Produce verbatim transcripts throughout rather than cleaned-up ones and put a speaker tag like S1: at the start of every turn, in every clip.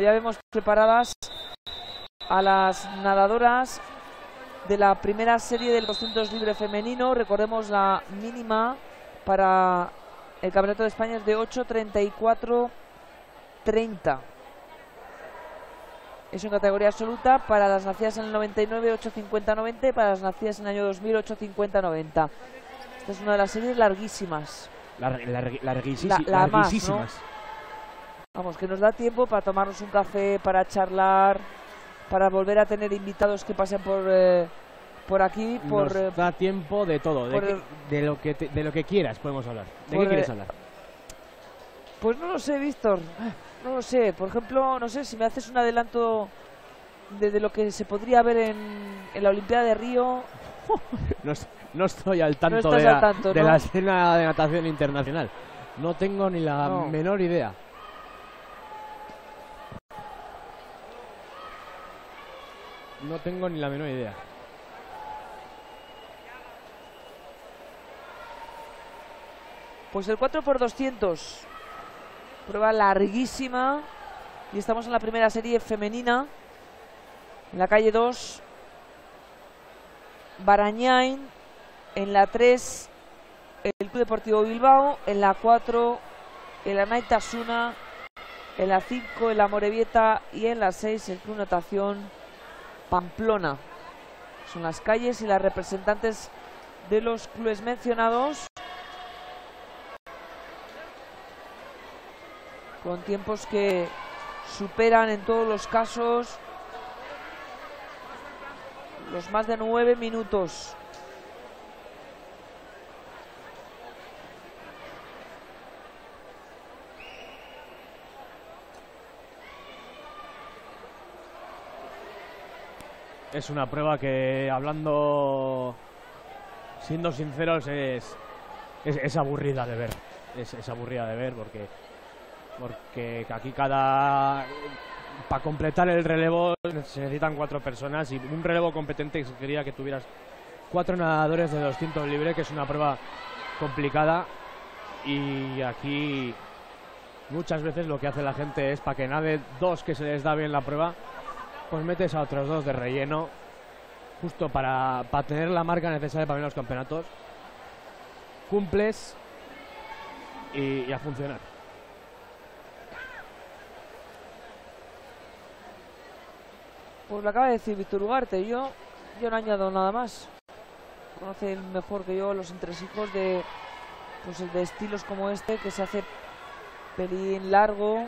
S1: ya vemos preparadas a las nadadoras de la primera serie del doscientos libre femenino. Recordemos, la mínima para el Campeonato de España es de ocho treinta y cuatro treinta. Es en categoría absoluta para las nacidas en el noventa y nueve, ocho cincuenta noventa, y para las nacidas en el año dos mil, ocho cincuenta noventa. Esta es una de las series larguísimas.
S2: Lar lar larguísimas.
S1: La, la
S2: larguísimas.
S1: Más, ¿no? Vamos, que nos da tiempo para tomarnos un café, para charlar, para volver a tener invitados que pasen por eh, por aquí. Por,
S2: nos eh, da tiempo de todo, de, que, de, lo que te, de lo que quieras podemos hablar. ¿De
S1: por,
S2: qué quieres
S1: eh,
S2: hablar?
S1: Pues no lo sé, Víctor. No lo sé. Por ejemplo, no sé si me haces un adelanto de, de lo que se podría ver en, en la Olimpiada de Río.
S2: no, no estoy al tanto,
S1: no
S2: de, la,
S1: al tanto
S2: de
S1: ¿no?
S2: la escena de natación internacional. No tengo ni la
S1: no.
S2: menor idea. No tengo ni la menor idea.
S1: Pues el cuatro por doscientos, prueba larguísima, y estamos en la primera serie femenina, en la calle dos, Barañain, en la tres, el Club Deportivo Bilbao, en la cuatro, el Anaitasuna, en la cinco, el Amorebieta, y en la seis, el Club Natación Pamplona. Son las calles y las representantes de los clubes mencionados, con tiempos que superan en todos los casos los más de nueve minutos.
S2: Es una prueba que, hablando, siendo sinceros, es, es, es aburrida de ver. Es, es aburrida de ver porque, porque aquí cada... Para completar el relevo se necesitan cuatro personas, y un relevo competente quería que tuvieras cuatro nadadores de doscientos libre, que es una prueba complicada, y aquí muchas veces lo que hace la gente es, para que nade dos que se les da bien la prueba, pues metes a otros dos de relleno, justo para, para tener la marca necesaria para venir a los campeonatos. Cumples y, y a funcionar.
S1: Pues lo acaba de decir Víctor Ugarte. Yo, yo no añado nada más. Conoce mejor que yo los entresijos de, pues, de estilos como este, que se hace pelín largo.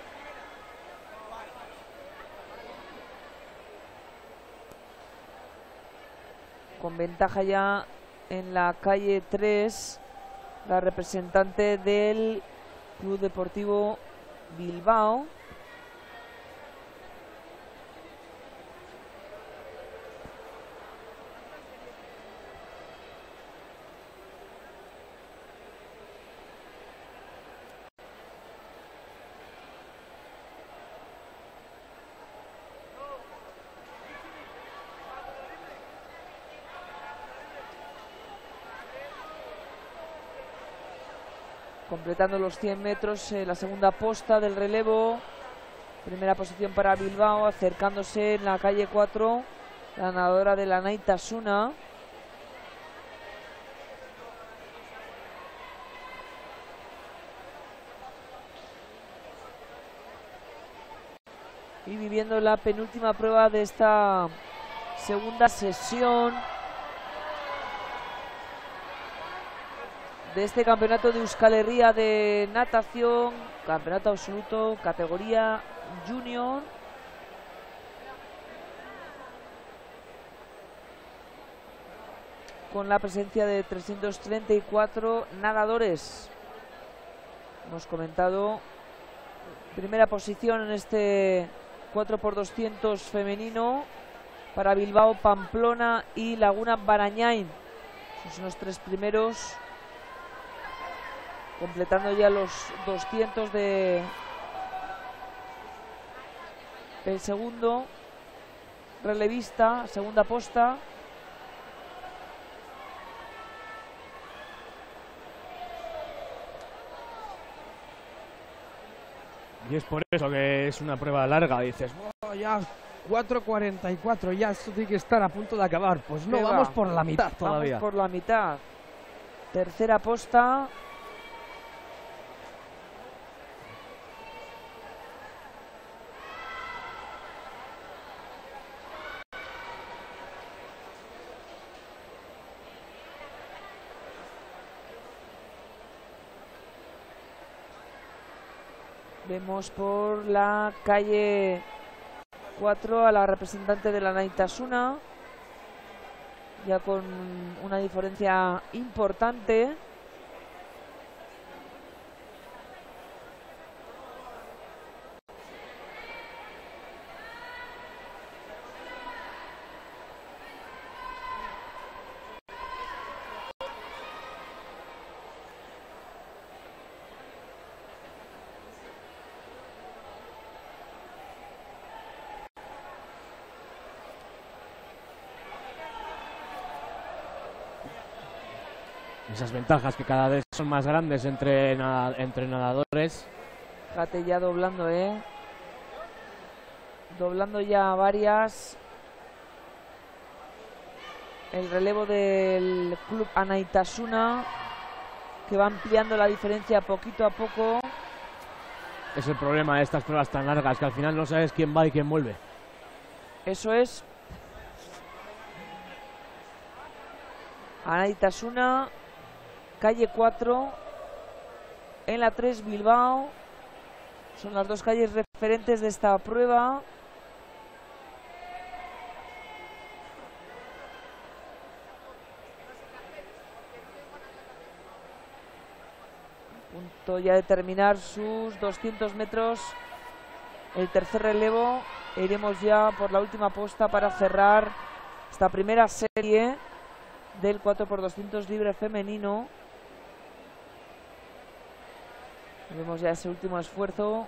S1: Con ventaja ya en la calle tres, la representante del Club Deportivo Bilbao. Completando los cien metros, eh, la segunda posta del relevo. Primera posición para Bilbao, acercándose en la calle cuatro, la nadadora de la Anaitasuna. Y viviendo la penúltima prueba de esta segunda sesión de este campeonato de Euskal Herria de natación, campeonato absoluto, categoría junior. Con la presencia de trescientos treinta y cuatro nadadores. Hemos comentado primera posición en este cuatro por doscientos femenino para Bilbao, Pamplona y Laguna Barañain. Esos son los tres primeros, completando ya los doscientos de el segundo relevista, segunda posta.
S2: Y es por eso que es una prueba larga. Dices, oh, ya cuatro cuarenta y cuatro, ya esto tiene que estar a punto de acabar. Pues no, vamos por la mitad todavía.
S1: Vamos por la mitad. Tercera posta. Vemos por la calle cuatro a la representante de la Naitasuna, ya con una diferencia importante.
S2: Esas ventajas que cada vez son más grandes entre, nada, entre nadadores.
S1: Fíjate ya doblando, ¿eh? Doblando ya varias. El relevo del club Anaitasuna, que va ampliando la diferencia poquito a poco.
S2: Es el problema de estas pruebas tan largas, que al final no sabes quién va y quién vuelve.
S1: Eso es. Anaitasuna, calle cuatro, en la tres Bilbao. Son las dos calles referentes de esta prueba. A punto ya de terminar sus doscientos metros. El tercer relevo. E iremos ya por la última posta para cerrar esta primera serie del cuatro por doscientos libre femenino. Vemos ya ese último esfuerzo.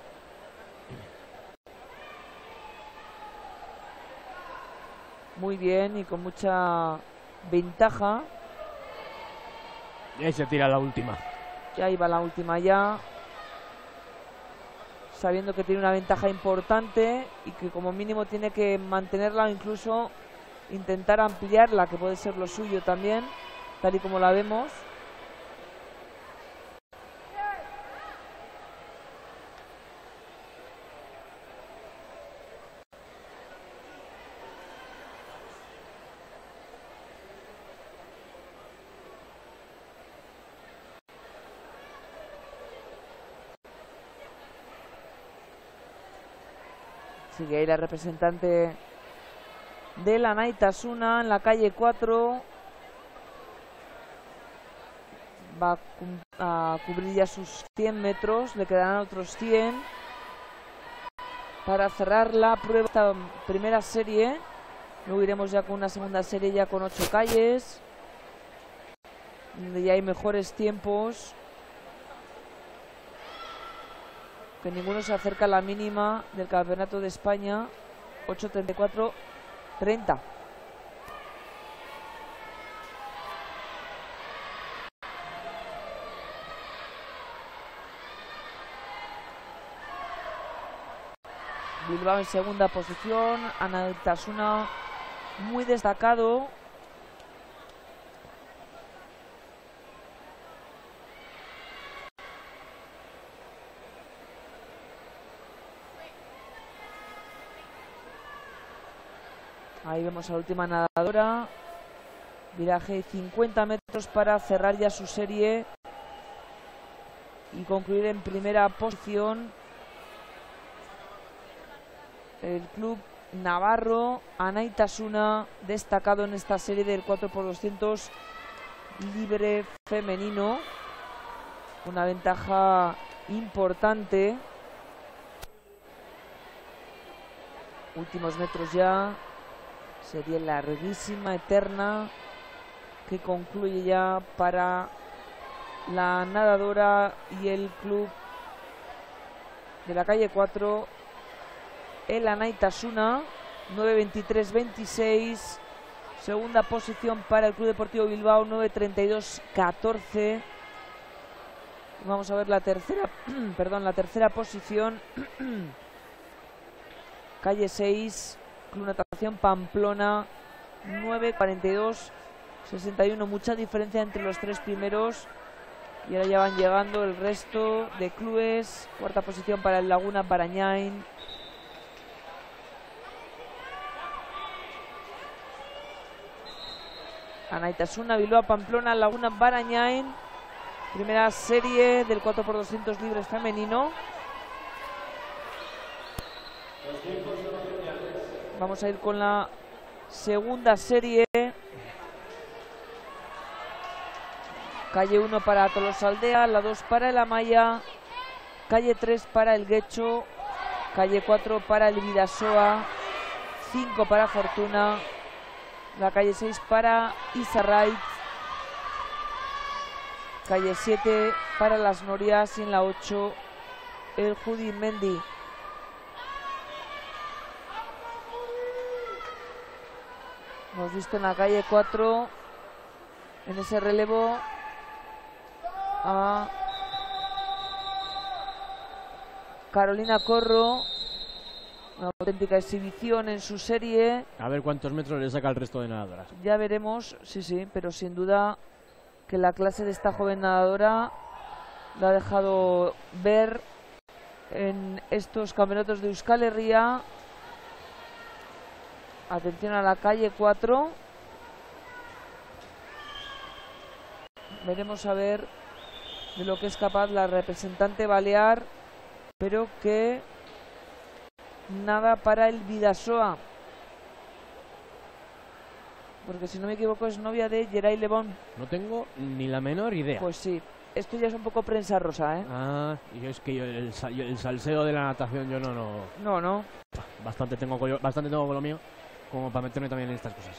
S1: Muy bien y con mucha ventaja.
S2: Y ahí se tira la última.
S1: Y ahí va la última ya. Sabiendo que tiene una ventaja importante y que como mínimo tiene que mantenerla o incluso intentar ampliarla, que puede ser lo suyo también, tal y como la vemos. Sigue ahí la representante de la Naitasuna en la calle cuatro. Va a, cu a cubrir ya sus cien metros. Le quedarán otros cien para cerrar la prueba, esta primera serie. Luego iremos ya con una segunda serie ya con ocho calles, donde ya hay mejores tiempos. Que ninguno se acerca a la mínima del Campeonato de España, ocho treinta y cuatro treinta. Bilbao en segunda posición, Anaitasuna muy destacado. Ahí vemos a la última nadadora. Viraje cincuenta metros para cerrar ya su serie y concluir en primera posición. El club navarro Anaitasuna, destacado en esta serie del cuatro por doscientos libre femenino. Una ventaja importante. Últimos metros ya. Serie larguísima, eterna, que concluye ya para la nadadora y el club de la calle cuatro, el Anaitasuna, nueve veintitrés veintiséis. Segunda posición para el Club Deportivo Bilbao, nueve treinta y dos catorce. Vamos a ver la tercera, perdón, la tercera posición. Calle seis, Club Natación Pamplona, nueve cuarenta y dos sesenta y uno. Mucha diferencia entre los tres primeros. Y ahora ya van llegando el resto de clubes. Cuarta posición para el Laguna Barañain. Anaitasuna, Bilbao, Pamplona, Laguna Barañain. Primera serie del cuatro por doscientos libres femenino. Vamos a ir con la segunda serie. Calle uno para Tolosaldea, la dos para el Amaya, calle tres para el Guecho, calle cuatro para el Vidasoa, cinco para Fortuna, la calle seis para Isarrait, calle siete para Las Norias y en la ocho el Judimendi. Hemos visto en la calle cuatro, en ese relevo, a Carolina Corro, una auténtica exhibición en su serie.
S2: A ver cuántos metros le saca el resto de nadadoras.
S1: Ya veremos, sí, sí, pero sin duda que la clase de esta joven nadadora la ha dejado ver en estos campeonatos de Euskal Herria. Atención a la calle cuatro. Veremos a ver de lo que es capaz la representante balear, pero que nada para el Vidasoa, porque si no me equivoco es novia de Geray Lebón.
S2: No tengo ni la menor idea.
S1: Pues sí, esto ya es un poco prensa rosa, ¿eh?
S2: Ah, y yo es que yo el, yo el salseo de la natación yo no, no...
S1: No, no.
S2: Bastante tengo, con, bastante tengo con lo mío como para meterme también en estas cosas.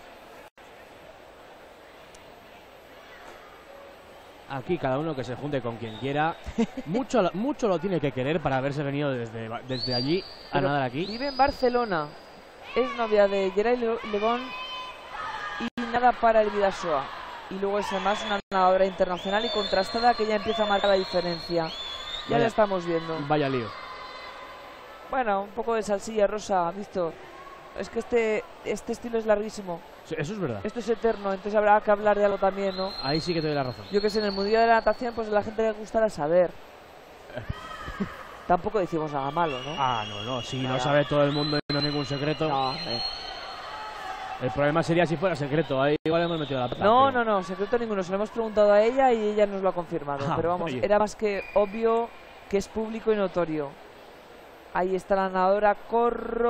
S2: Aquí cada uno que se junte con quien quiera. mucho, mucho lo tiene que querer para haberse venido desde, desde allí a
S1: Pero
S2: nadar aquí.
S1: Vive en Barcelona, es novia de Geray Lebón y nada para el Vidasoa. Y luego es además una nadadora internacional y contrastada que ya empieza a marcar la diferencia. Ya
S2: Vaya,
S1: lo estamos viendo.
S2: Vaya lío.
S1: Bueno, un poco de salsilla rosa, Víctor. Es que este, este estilo es larguísimo.
S2: Sí, eso es verdad.
S1: Esto es eterno, entonces habrá que hablar de algo también, ¿no?
S2: Ahí sí que te doy la razón.
S1: Yo que sé, en el mundial de la natación, pues a la gente le gustará saber. Tampoco decimos nada malo, ¿no?
S2: Ah, no, no. Si
S1: Nada.
S2: no sabe todo el mundo y no hay ningún secreto.
S1: No, eh.
S2: El problema sería si fuera secreto. Ahí igual hemos metido la pata.
S1: No,
S2: pero...
S1: no, no, secreto ninguno. Se lo hemos preguntado a ella y ella nos lo ha confirmado.
S2: Ah,
S1: pero vamos,
S2: oye.
S1: era más que obvio que es público y notorio. Ahí está la nadadora Corro.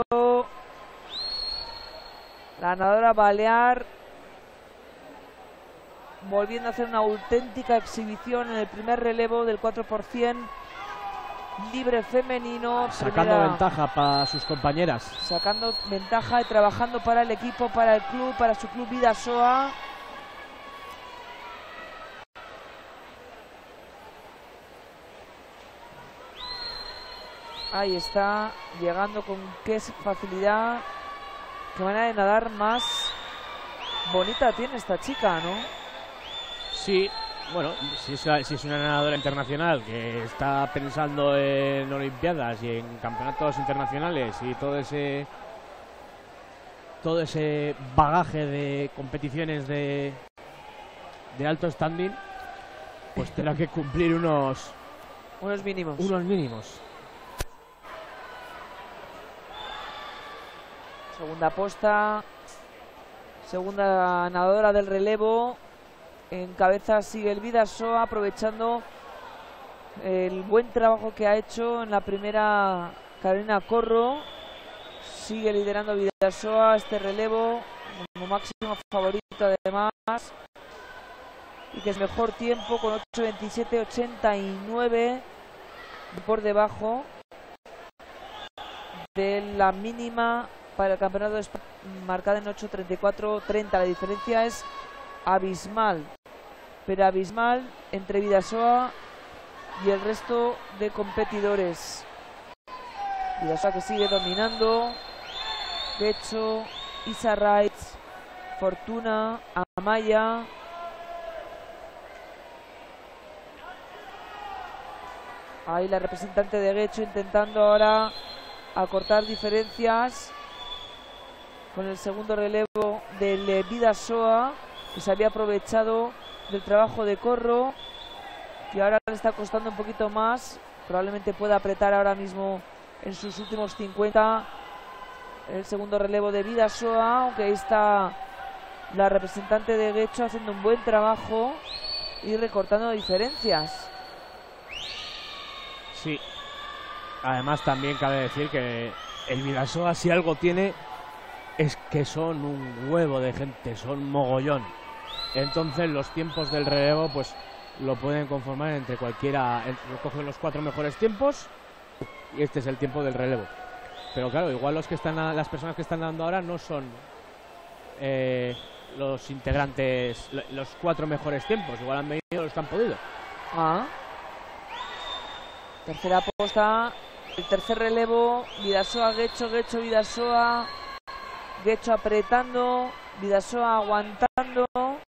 S1: La nadadora balear. Volviendo a hacer una auténtica exhibición en el primer relevo del cuatro por cien libre femenino.
S2: Sacando
S1: Primera,
S2: ventaja para sus compañeras.
S1: Sacando ventaja y trabajando para el equipo, para el club, para su club Vidasoa. Ahí está, llegando con qué facilidad, qué manera de nadar más bonita tiene esta chica, ¿no?
S2: Sí, bueno, si es, si es una nadadora internacional que está pensando en olimpiadas y en campeonatos internacionales y todo ese todo ese bagaje de competiciones de de alto standing, pues tendrá que cumplir unos
S1: Unos mínimos.
S2: unos mínimos.
S1: Segunda posta, segunda nadadora del relevo. En cabeza sigue el Vidasoa, aprovechando el buen trabajo que ha hecho en la primera Carolina Corro. Sigue liderando Vidasoa este relevo como máximo favorito además. Y que es mejor tiempo con ocho veintisiete ochenta y nueve por debajo de la mínima para el campeonato de España, marcada en ocho treinta y cuatro treinta. La diferencia es abismal, pero abismal entre Vidasoa y el resto de competidores. Vidasoa que sigue dominando. De hecho, Isarrait, Fortuna, Amaya. Ahí la representante de Guecho intentando ahora acortar diferencias con el segundo relevo del Bidasoa, que se había aprovechado del trabajo de Corro, que ahora le está costando un poquito más. Probablemente pueda apretar ahora mismo en sus últimos cincuenta el segundo relevo de Bidasoa, aunque ahí está la representante de Guecho haciendo un buen trabajo y recortando diferencias.
S2: Sí, además también cabe decir que el Bidasoa, si algo tiene, es que son un huevo de gente, son mogollón. Entonces los tiempos del relevo pues lo pueden conformar entre cualquiera, entre, cogen los cuatro mejores tiempos y este es el tiempo del relevo. Pero claro, igual los que están a, las personas que están dando ahora no son eh, los integrantes, los cuatro mejores tiempos, igual han venido los que han podido.
S1: Ah. Tercera posta, el tercer relevo, Bidasoa, Guecho, Guecho, Bidasoa, Guecho apretando, Bidasoa aguantando.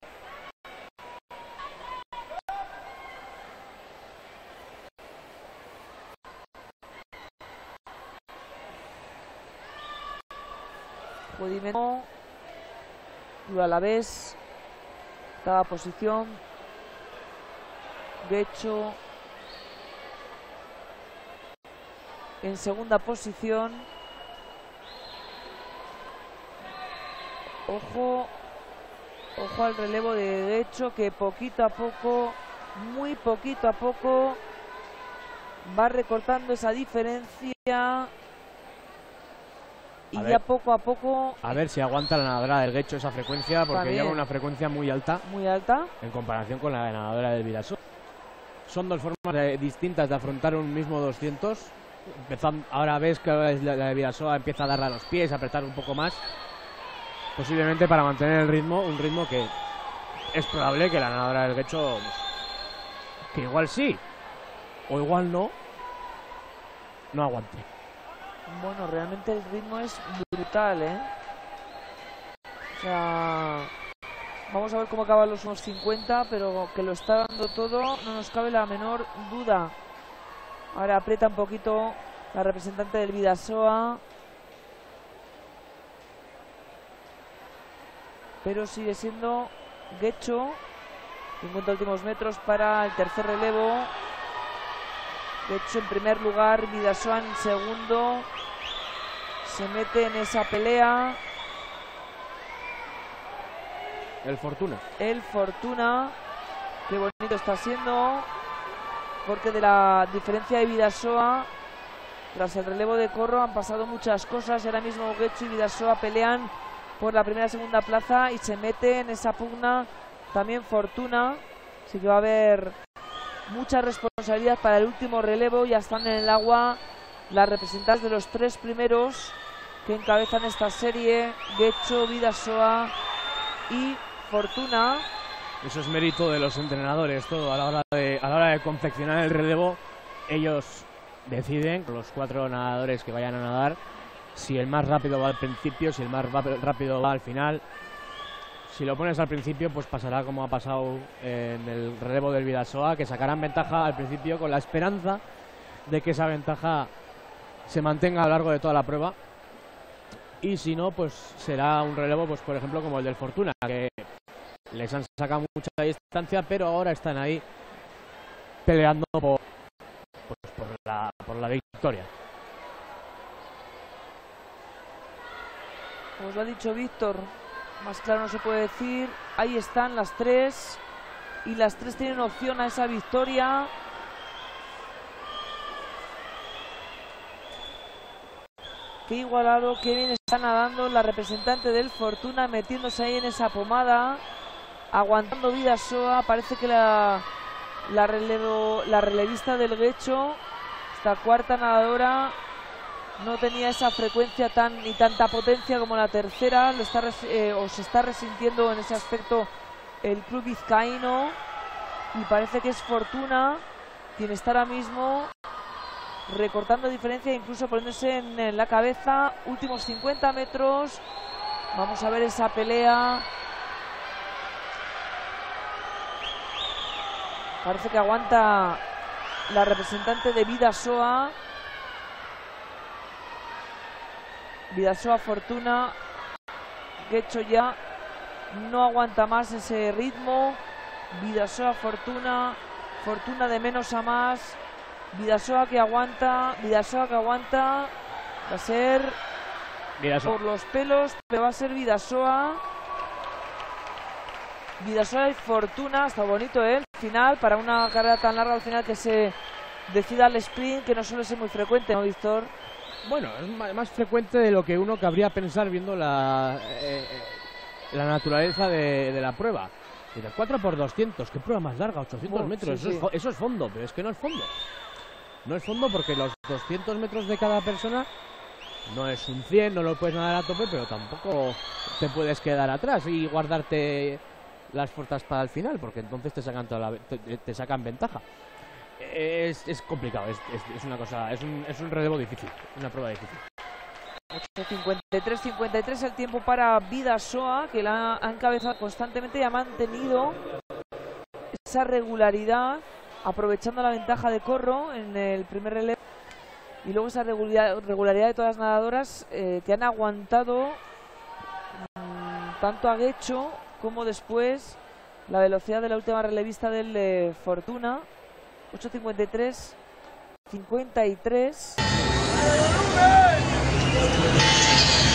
S1: Judimeno, y a la vez, cada posición, Guecho en segunda posición. Ojo, ojo al relevo de Guecho, que poquito a poco, muy poquito a poco, va recortando esa diferencia. Y
S2: a
S1: ya
S2: ver,
S1: poco a poco...
S2: A ver si aguanta la nadadora del Guecho esa frecuencia, porque
S1: también
S2: lleva una frecuencia muy alta.
S1: Muy alta.
S2: En comparación con la nadadora del Bidasoa. Son dos formas de, distintas de afrontar un mismo doscientos. Empezando, ahora ves que la, la de Bidasoa empieza a darle a los pies, a apretar un poco más. Posiblemente para mantener el ritmo, un ritmo que es probable que la nadadora del Guecho, que igual sí, o igual no, no aguante.
S1: Bueno, realmente el ritmo es brutal, ¿eh? O sea, vamos a ver cómo acaban los unos cincuenta, pero que lo está dando todo, no nos cabe la menor duda. Ahora aprieta un poquito la representante del Bidasoa, pero sigue siendo Guecho. cincuenta últimos metros para el tercer relevo. Guecho en primer lugar, Bidasoa en segundo. Se mete en esa pelea
S2: El Fortuna.
S1: el Fortuna. Qué bonito está siendo, porque de la diferencia de Bidasoa, tras el relevo de Corro, han pasado muchas cosas y ahora mismo Guecho y Bidasoa pelean por la primera y segunda plaza y se mete en esa pugna también Fortuna. Así que va a haber mucha responsabilidad para el último relevo. Ya están en el agua las representantes de los tres primeros que encabezan esta serie: Guecho, Bidasoa y Fortuna.
S2: Eso es mérito de los entrenadores, todo a la hora de, a la hora de confeccionar el relevo. Ellos deciden, los cuatro nadadores que vayan a nadar, si el más rápido va al principio, si el más rápido va al final. Si lo pones al principio, pues pasará como ha pasado en el relevo del Bidasoa, que sacarán ventaja al principio con la esperanza de que esa ventaja se mantenga a lo largo de toda la prueba. Y si no, pues será un relevo, pues por ejemplo, como el del Fortuna, que les han sacado mucha distancia, pero ahora están ahí peleando por, pues, por, la, por la victoria.
S1: Como os lo ha dicho Víctor, más claro no se puede decir. Ahí están las tres y las tres tienen opción a esa victoria. Qué igualado, qué bien está nadando la representante del Fortuna, metiéndose ahí en esa pomada, aguantando Bidasoa. Parece que la, la, relevo, la relevista del Guecho, esta cuarta nadadora, no tenía esa frecuencia tan ni tanta potencia como la tercera. Lo está eh, o se está resintiendo en ese aspecto el club vizcaíno, y parece que es Fortuna quien está ahora mismo recortando diferencia, incluso poniéndose en, en la cabeza. Últimos cincuenta metros, vamos a ver esa pelea. Parece que aguanta la representante de Bidasoa. Bidasoa Fortuna. Guecho ya no aguanta más ese ritmo. Bidasoa Fortuna. Fortuna de menos a más. Bidasoa que aguanta. Bidasoa que aguanta. Va a ser
S2: Bidasoa.
S1: Por los pelos, pero va a ser Bidasoa. Bidasoa y Fortuna. Está bonito, ¿eh? El final, para una carrera tan larga, al final que se decida el sprint, que no suele ser muy frecuente, ¿no, Víctor?
S2: Bueno, es más frecuente de lo que uno cabría pensar viendo la, eh, la naturaleza de, de la prueba. Y de cuatro por doscientos, ¿qué prueba más larga? ochocientos
S1: Oh,
S2: metros,
S1: sí,
S2: eso,
S1: sí.
S2: Es, fo- eso es fondo, pero es que no es fondo. No es fondo porque los doscientos metros de cada persona no es un cien, no lo puedes nadar a tope, pero tampoco te puedes quedar atrás y guardarte las fuerzas para el final, porque entonces te sacan, toda la, te, te sacan ventaja. Es, es complicado, es, es, es una cosa, es un, es un relevo difícil, una prueba difícil.
S1: ocho cincuenta y tres cincuenta y tres el tiempo para Bidasoa, que la ha encabezado constantemente y ha mantenido esa regularidad, aprovechando la ventaja de Corro en el primer relevo. Y luego esa regularidad, regularidad de todas las nadadoras eh, que han aguantado mmm, tanto a Guecho como después la velocidad de la última relevista del eh, Fortuna. ocho cincuenta y tres cincuenta y tres.